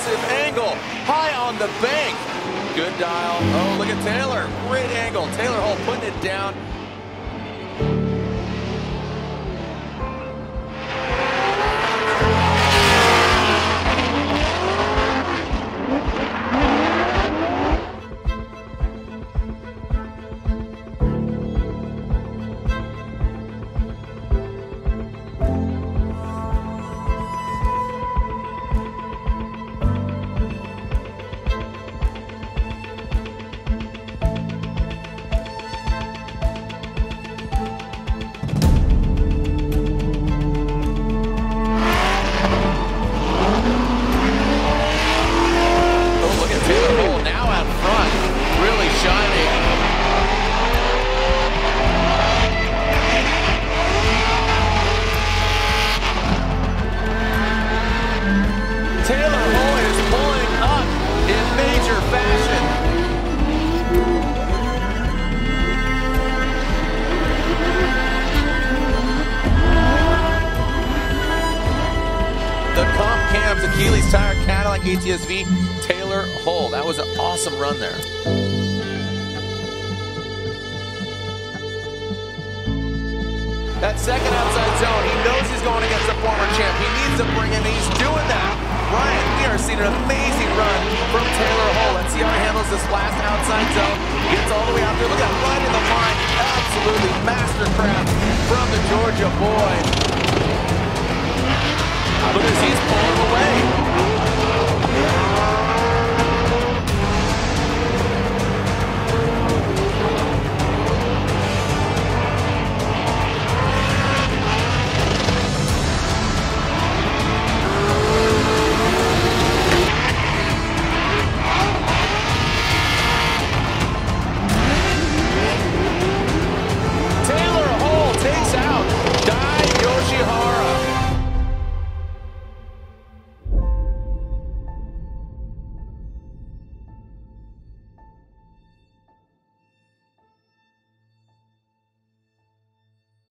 massive angle, high on the bank. Good dial. Oh, look at Taylor. Great angle. Taylor Hull putting it down. Achilles Tire Cadillac ATSV, Taylor Hull. That was an awesome run there. That second outside zone, he knows he's going against the former champ. He needs to bring it, and he's doing that. Ryan, we are seeing an amazing run from Taylor Hull. Let's see how he handles this last outside zone. Gets all the way out there. Look at that, right in the line. Absolutely mastercraft from the Georgia boy. Look as he's pulling away.